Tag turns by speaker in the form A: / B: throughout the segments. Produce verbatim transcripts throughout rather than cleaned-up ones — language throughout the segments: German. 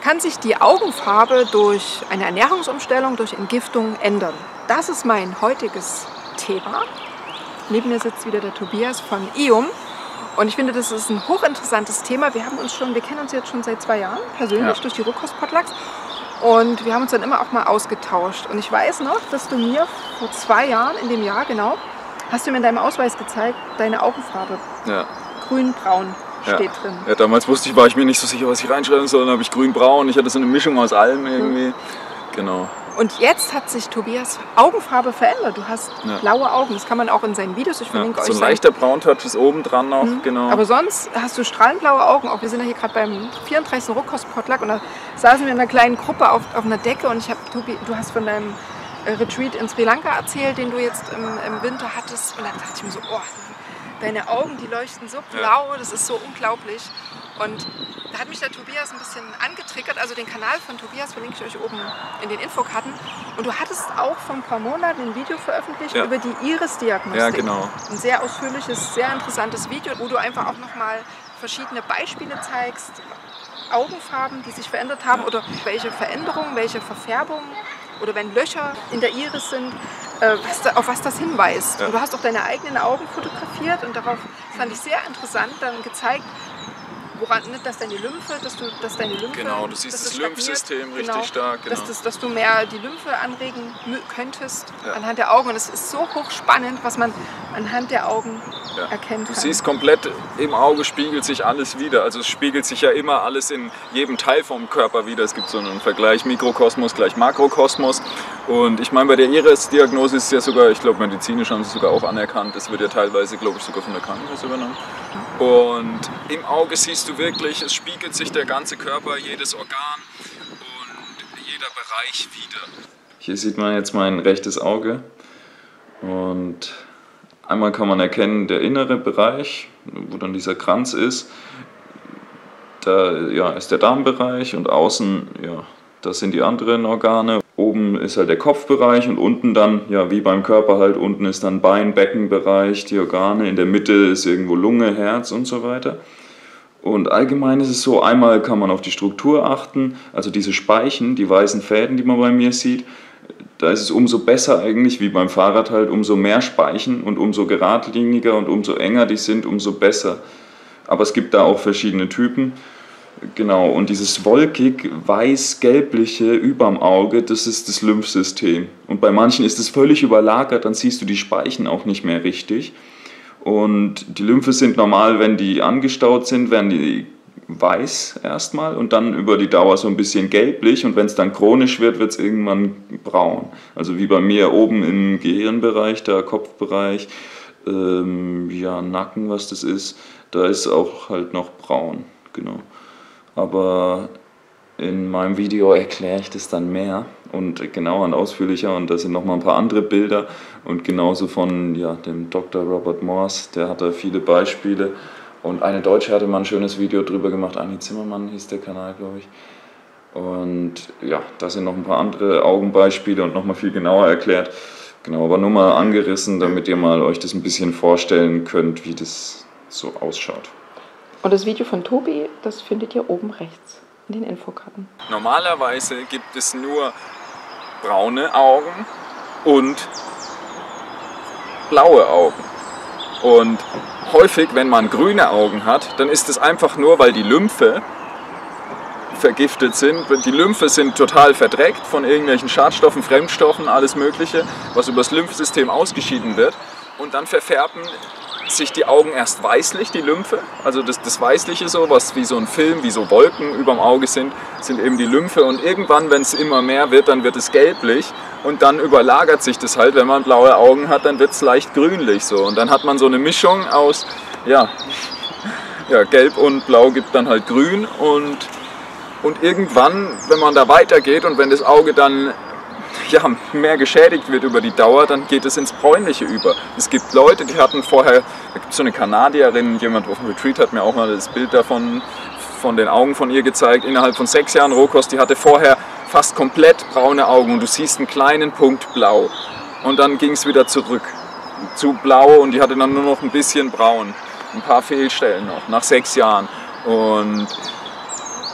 A: kann sich die Augenfarbe durch eine Ernährungsumstellung, durch Entgiftung ändern. Das ist mein heutiges Thema. Neben mir sitzt wieder der Tobias von E O M. Und ich finde, das ist ein hochinteressantes Thema. Wir haben uns schon, wir kennen uns jetzt schon seit zwei Jahren persönlich ja. durch die Rohkost-Potlucks. Und wir haben uns dann immer auch mal ausgetauscht. Und ich weiß noch, dass du mir vor zwei Jahren, in dem Jahr genau, hast du mir in deinem Ausweis gezeigt, deine Augenfarbe.
B: Ja.
A: Grün-braun steht
B: ja.
A: drin.
B: Ja, damals wusste ich, war ich mir nicht so sicher, was ich reinschreiben soll. Dann habe ich grün-braun. Ich hatte so eine Mischung aus allem irgendwie. Mhm. Genau.
A: Und jetzt hat sich Tobias Augenfarbe verändert. Du hast ja. blaue Augen. Das kann man auch in seinen Videos. Ich verlinke
B: ja,
A: euch.
B: So ein leichter Brauntouch ist oben dran noch. Mhm. Genau.
A: Aber sonst hast du strahlend blaue Augen. Auch wir sind ja hier gerade beim vierunddreißigsten Rohkost-Potluck und da saßen wir in einer kleinen Gruppe auf, auf einer Decke und ich habe, Tobi, du hast von deinem Retreat in Sri Lanka erzählt, den du jetzt im, im Winter hattest. Und dann dachte ich mir so, oh, deine Augen, die leuchten so blau, ja. das ist so unglaublich. Und da hat mich der Tobias ein bisschen angetriggert. Also den Kanal von Tobias verlinke ich euch oben in den Infokarten. Und du hattest auch vor ein paar Monaten ein Video veröffentlicht ja. über die Iris-Diagnostik.
B: Ja, genau.
A: Ein sehr ausführliches, sehr interessantes Video, wo du einfach auch nochmal verschiedene Beispiele zeigst, Augenfarben, die sich verändert haben oder welche Veränderungen, welche Verfärbungen oder wenn Löcher in der Iris sind, äh, was da, auf was das hinweist. Ja. Und du hast auch deine eigenen Augen fotografiert und darauf fand ich sehr interessant dann gezeigt, woran, dass deine Lymphe, dass du, dass deine Lymphe,
B: genau, du siehst das, das Lymphsystem richtig genau, stark, genau.
A: dass, das, dass du mehr die Lymphe anregen könntest ja. anhand der Augen. Und es ist so hochspannend, was man anhand der Augen ja. erkennt.
B: Du kann. siehst komplett im Auge spiegelt sich alles wieder. Also es spiegelt sich ja immer alles in jedem Teil vom Körper wieder. Es gibt so einen Vergleich Mikrokosmos gleich Makrokosmos. Und ich meine, bei der Iris-Diagnose ist es ja sogar, ich glaube medizinisch haben sie es sogar auch anerkannt. Das wird ja teilweise, glaube ich, sogar von der Krankenkasse übernommen. Und im Auge siehst du wirklich, es spiegelt sich der ganze Körper, jedes Organ und jeder Bereich wieder. Hier sieht man jetzt mein rechtes Auge und einmal kann man erkennen, der innere Bereich, wo dann dieser Kranz ist, da ja, ist der Darmbereich und außen, ja, das sind die anderen Organe. Oben ist halt der Kopfbereich und unten dann, ja wie beim Körper halt, unten ist dann Bein, Beckenbereich, die Organe. In der Mitte ist irgendwo Lunge, Herz und so weiter. Und allgemein ist es so, einmal kann man auf die Struktur achten, also diese Speichen, die weißen Fäden, die man bei mir sieht, da ist es umso besser eigentlich, wie beim Fahrrad halt, umso mehr Speichen und umso geradliniger und umso enger die sind, umso besser. Aber es gibt da auch verschiedene Typen. Genau, und dieses wolkig weiß-gelbliche überm Auge, das ist das Lymphsystem. Und bei manchen ist es völlig überlagert, dann siehst du die Speichen auch nicht mehr richtig. Und die Lymphe sind normal, wenn die angestaut sind, werden die weiß erstmal und dann über die Dauer so ein bisschen gelblich. Und wenn es dann chronisch wird, wird es irgendwann braun. Also wie bei mir oben im Gehirnbereich, der Kopfbereich, ähm, ja, Nacken, was das ist, da ist auch halt noch braun, genau. Aber in meinem Video erkläre ich das dann mehr und genauer und ausführlicher und da sind noch mal ein paar andere Bilder und genauso von ja, dem Doktor Robert Morse, der hat da viele Beispiele und eine Deutsche hatte mal ein schönes Video drüber gemacht, Anni Zimmermann hieß der Kanal, glaube ich. Und ja, da sind noch ein paar andere Augenbeispiele und noch mal viel genauer erklärt. Genau, aber nur mal angerissen, damit ihr mal euch das ein bisschen vorstellen könnt, wie das so ausschaut.
A: Und das Video von Tobi, das findet ihr oben rechts in den Infokarten.
B: Normalerweise gibt es nur braune Augen und blaue Augen. Und häufig, wenn man grüne Augen hat, dann ist es einfach nur, weil die Lymphe vergiftet sind. Die Lymphe sind total verdreckt von irgendwelchen Schadstoffen, Fremdstoffen, alles Mögliche, was über das Lymphsystem ausgeschieden wird. Und dann verfärben sich die Augen erst weißlich, die Lymphe, also das, das Weißliche so, was wie so ein Film, wie so Wolken über dem Auge sind, sind eben die Lymphe und irgendwann, wenn es immer mehr wird, dann wird es gelblich und dann überlagert sich das halt, wenn man blaue Augen hat, dann wird es leicht grünlich so und dann hat man so eine Mischung aus, ja, ja gelb und blau gibt dann halt grün und, und irgendwann, wenn man da weitergeht und wenn das Auge dann ja, mehr geschädigt wird über die Dauer, dann geht es ins Bräunliche über. Es gibt Leute, die hatten vorher, da gibt es so eine Kanadierin, jemand auf dem Retreat hat mir auch mal das Bild davon, von den Augen von ihr gezeigt, innerhalb von sechs Jahren Rohkost, die hatte vorher fast komplett braune Augen und du siehst einen kleinen Punkt blau. Und dann ging es wieder zurück zu blau und die hatte dann nur noch ein bisschen braun, ein paar Fehlstellen noch, nach sechs Jahren. Und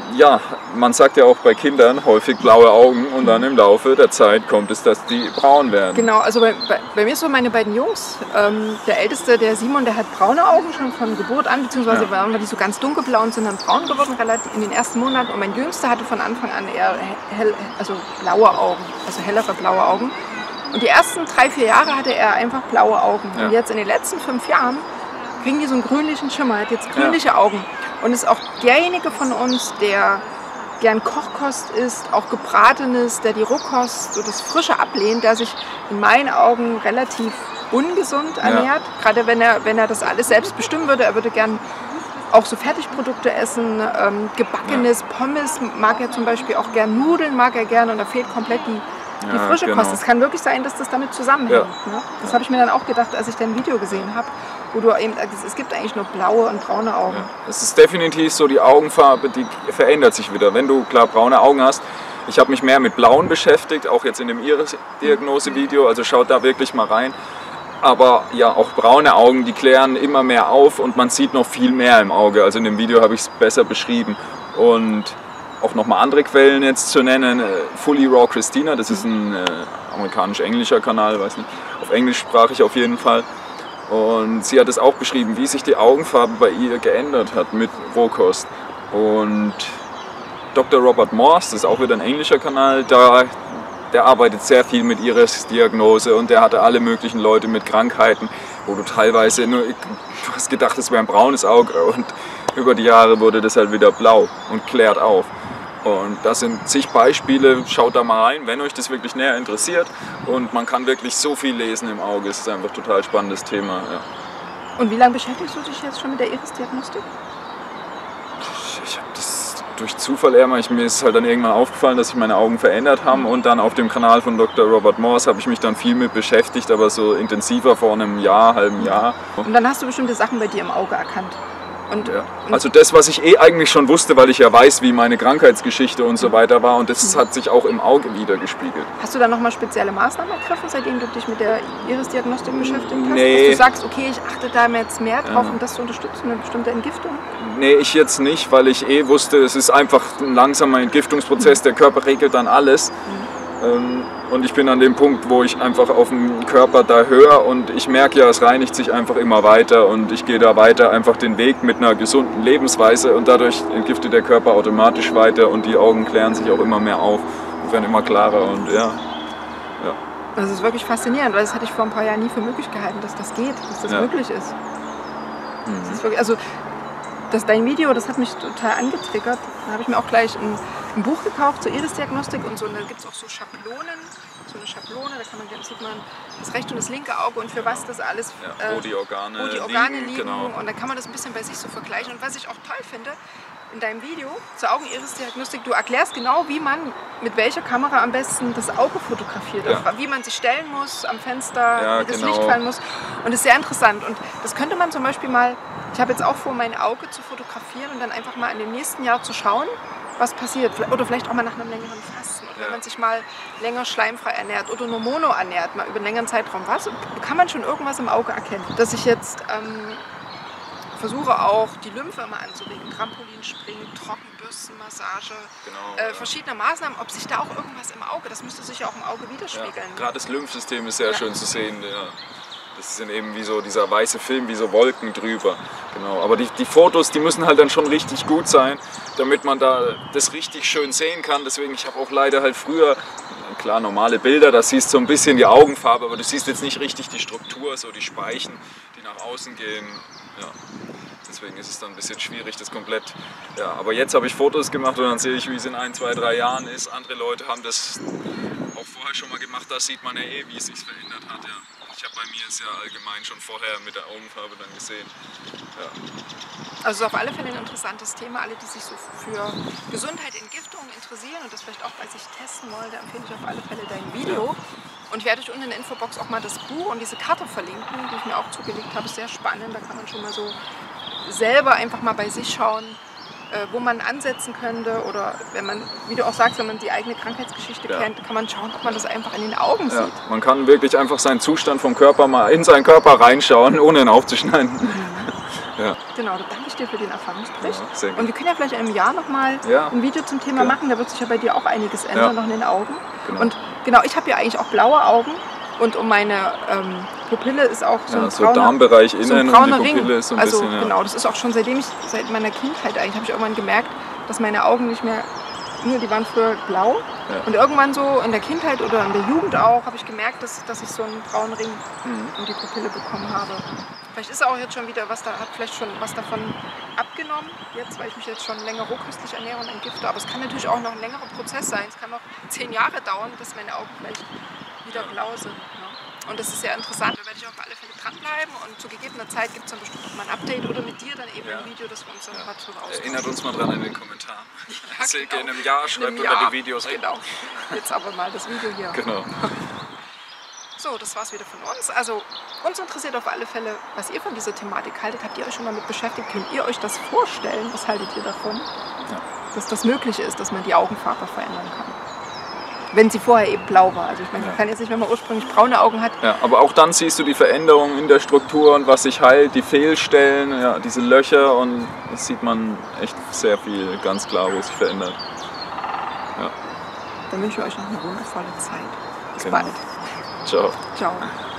B: ja, man sagt ja auch bei Kindern häufig blaue Augen und dann im Laufe der Zeit kommt es, dass die braun werden.
A: Genau, also bei, bei, bei mir so meine beiden Jungs, ähm, der Älteste, der Simon, der hat braune Augen schon von Geburt an, beziehungsweise ja. waren die so ganz dunkelblau und sind dann braun geworden relativ in den ersten Monaten. Und mein Jüngster hatte von Anfang an eher hell, also blaue Augen, also hellere blaue Augen. Und die ersten drei, vier Jahre hatte er einfach blaue Augen. Ja. Und jetzt in den letzten fünf Jahren kriegen die so einen grünlichen Schimmer, hat jetzt grünliche ja. Augen. Und ist auch derjenige von uns, der gern Kochkost isst, auch Gebratenes, der die Rohkost, so das Frische ablehnt, der sich in meinen Augen relativ ungesund ernährt. Ja. Gerade wenn er, wenn er das alles selbst bestimmen würde, er würde gern auch so Fertigprodukte essen, ähm, gebackenes, ja. Pommes mag er zum Beispiel auch gern, Nudeln mag er gern und da fehlt komplett die Die ja, frische genau. Kost. Es kann wirklich sein, dass das damit zusammenhängt. Ja. Ne? Das habe ich mir dann auch gedacht, als ich dein Video gesehen habe, wo du eben, es gibt eigentlich nur blaue und braune Augen. Ja. Es
B: ist definitiv so, die Augenfarbe, die verändert sich wieder. Wenn du klar braune Augen hast, ich habe mich mehr mit blauen beschäftigt, auch jetzt in dem Iris-Diagnose-Video, also schaut da wirklich mal rein. Aber ja, auch braune Augen, die klären immer mehr auf und man sieht noch viel mehr im Auge. Also in dem Video habe ich es besser beschrieben. Und auch nochmal andere Quellen jetzt zu nennen. Fully Raw Christina, das ist ein äh, amerikanisch-englischer Kanal, weiß nicht, auf englischsprachig auf jeden Fall. Und sie hat es auch beschrieben, wie sich die Augenfarbe bei ihr geändert hat mit Rohkost. Und Doktor Robert Morse, das ist auch wieder ein englischer Kanal, da, der arbeitet sehr viel mit Iris-Diagnose und der hatte alle möglichen Leute mit Krankheiten, wo du teilweise nur, du hast gedacht, es wäre ein braunes Auge und über die Jahre wurde das halt wieder blau und klärt auf. Und das sind zig Beispiele, schaut da mal rein, wenn euch das wirklich näher interessiert. Und man kann wirklich so viel lesen im Auge, es ist einfach ein total spannendes Thema. Ja.
A: Und wie lange beschäftigst du dich jetzt schon mit der Iris-Diagnostik?
B: Ich habe das durch Zufall eher mal, ich, mir ist halt dann irgendwann aufgefallen, dass sich meine Augen verändert haben. Und dann auf dem Kanal von Doktor Robert Morse habe ich mich dann viel mit beschäftigt, aber so intensiver vor einem Jahr, halben Jahr.
A: Und dann hast du bestimmte Sachen bei dir im Auge erkannt? Und,
B: ja. Also das, was ich eh eigentlich schon wusste, weil ich ja weiß, wie meine Krankheitsgeschichte und so weiter war und das hat sich auch im Auge wieder gespiegelt.
A: Hast du da nochmal spezielle Maßnahmen ergriffen, seitdem du dich mit der Iris-Diagnostik beschäftigt hast?
B: Nee.
A: Dass du sagst, okay, ich achte da jetzt mehr drauf, ja. um das zu unterstützen, eine bestimmte Entgiftung?
B: Nee, ich jetzt nicht, weil ich eh wusste, es ist einfach ein langsamer Entgiftungsprozess, der Körper regelt dann alles. Mhm. Und ich bin an dem Punkt, wo ich einfach auf den Körper da höre und ich merke ja, es reinigt sich einfach immer weiter und ich gehe da weiter einfach den Weg mit einer gesunden Lebensweise und dadurch entgiftet der Körper automatisch weiter und die Augen klären sich auch immer mehr auf und werden immer klarer und ja. ja.
A: Das ist wirklich faszinierend, weil das hatte ich vor ein paar Jahren nie für möglich gehalten, dass das geht, dass das ja. möglich ist. Mhm. Das ist wirklich, also das, dein Video, das hat mich total angetriggert. Da habe ich mir auch gleich ein, ein Buch gekauft zur Iris-Diagnostik und so. Und da gibt es auch so Schablonen, so eine Schablone, da kann man, da sieht man das rechte und das linke Auge und für was das alles,
B: ja, wo die Organe,
A: wo die Organe liegen.
B: liegen genau.
A: Und da kann man das ein bisschen bei sich so vergleichen. Und was ich auch toll finde, in deinem Video zur Augen-Iris-Diagnostik, du erklärst genau, wie man mit welcher Kamera am besten das Auge fotografiert, ja. wie man sich stellen muss am Fenster,
B: ja,
A: wie das
B: genau.
A: Licht fallen muss. Und das ist sehr interessant. Und das könnte man zum Beispiel mal, ich habe jetzt auch vor, mein Auge zu fotografieren und dann einfach mal in dem nächsten Jahr zu schauen, was passiert. Oder vielleicht auch mal nach einem längeren Fasten. Oder ja. wenn man sich mal länger schleimfrei ernährt oder nur mono ernährt, mal über einen längeren Zeitraum. Was? Kann man schon irgendwas im Auge erkennen? Dass ich jetzt ähm, versuche auch die Lymphe immer anzuregen. Trampolinspringen, Trockenbürstenmassage, genau, äh, verschiedene Maßnahmen. Ob sich da auch irgendwas im Auge, das müsste sich ja auch im Auge widerspiegeln.
B: Ja, gerade das Lymphsystem ist sehr ja. schön zu sehen. Ja. Das sind eben wie so dieser weiße Film, wie so Wolken drüber. Genau. Aber die, die Fotos, die müssen halt dann schon richtig gut sein, damit man da das richtig schön sehen kann. Deswegen, ich habe auch leider halt früher, klar, normale Bilder, da siehst du so ein bisschen die Augenfarbe, aber du siehst jetzt nicht richtig die Struktur, so die Speichen, die nach außen gehen. Ja. Deswegen ist es dann ein bisschen schwierig, das komplett. Ja, aber jetzt habe ich Fotos gemacht und dann sehe ich, wie es in ein, zwei, drei Jahren ist. Andere Leute haben das auch vorher schon mal gemacht, da sieht man ja eh, wie es sich verändert hat. Ja. Ich habe bei mir es ja allgemein schon vorher mit der Augenfarbe dann gesehen. Ja.
A: Also auf alle Fälle ein interessantes Thema. Alle, die sich so für Gesundheit, Entgiftung interessieren und das vielleicht auch bei sich testen wollen, da empfehle ich auf alle Fälle dein Video. Und ich werde euch unten in der Infobox auch mal das Buch und diese Karte verlinken, die ich mir auch zugelegt habe. Sehr spannend, da kann man schon mal so selber einfach mal bei sich schauen, wo man ansetzen könnte oder wenn man, wie du auch sagst, wenn man die eigene Krankheitsgeschichte ja. kennt, kann man schauen, ob man das einfach in den Augen ja. sieht.
B: Man kann wirklich einfach seinen Zustand vom Körper mal in seinen Körper reinschauen, ohne ihn aufzuschneiden. Mhm. Ja.
A: Genau, da danke ich dir für den Erfahrungsbericht.
B: Ja, sehr gut.
A: Und wir können ja vielleicht in einem Jahr nochmal
B: Ja.
A: ein Video zum Thema
B: Ja.
A: machen. Da wird sich ja bei dir auch einiges ändern,
B: Ja.
A: noch in den Augen.
B: Genau.
A: Und genau, ich habe ja eigentlich auch blaue Augen. Und um meine ähm, Pupille ist auch so
B: Ja,
A: ein
B: so
A: brauner,
B: Darmbereich
A: so ein
B: innen und
A: brauner
B: die Pupille
A: Ring.
B: ist so ein
A: also
B: bisschen, ja.
A: genau, das ist auch schon seitdem ich, seit meiner Kindheit eigentlich, habe ich irgendwann gemerkt, dass meine Augen nicht mehr, nur die waren früher blau.
B: Ja.
A: Und irgendwann so in der Kindheit oder in der Jugend auch, habe ich gemerkt, dass, dass ich so einen braunen Ring
B: Mhm.
A: um die Pupille bekommen habe. Vielleicht ist auch jetzt schon wieder was da, hat vielleicht schon was davon abgenommen, jetzt, weil ich mich jetzt schon länger rohköstlich ernähre und entgifte. Aber es kann natürlich auch noch ein längerer Prozess sein. Es kann noch zehn Jahre dauern, bis meine Augen vielleicht wieder blau sind. Ne? Und das ist sehr interessant. Da werde ich auf alle Fälle dranbleiben und zu gegebener Zeit gibt es dann bestimmt auch mal ein Update oder mit dir dann eben
B: Ja.
A: ein Video, das wir uns dann mal drüber austauschen.
B: Erinnert uns mal dran in den Kommentaren.
A: Ja,
B: Silke,
A: genau.
B: in einem Jahr
A: In
B: schreibt
A: einem
B: unter
A: Jahr.
B: die Videos rein.
A: Genau. Jetzt aber mal das Video hier.
B: Genau.
A: So, das war's wieder von uns. Also uns interessiert auf alle Fälle, was ihr von dieser Thematik haltet. Habt ihr euch schon damit beschäftigt? Könnt ihr euch das vorstellen? Was haltet ihr davon?
B: Ja.
A: Dass das möglich ist, dass man die Augenfarbe verändern kann. Wenn sie vorher eben blau war. Also ich meine, man
B: Ja.
A: kann jetzt nicht, wenn man ursprünglich braune Augen hat.
B: Ja, aber auch dann siehst du die Veränderung in der Struktur und was sich heilt, die Fehlstellen, ja, diese Löcher und das sieht man echt sehr viel, ganz klar, wo sich verändert. Ja.
A: Dann wünschen wir euch noch eine wundervolle Zeit. Bis
B: Genau.
A: bald.
B: Ciao.
A: Ciao.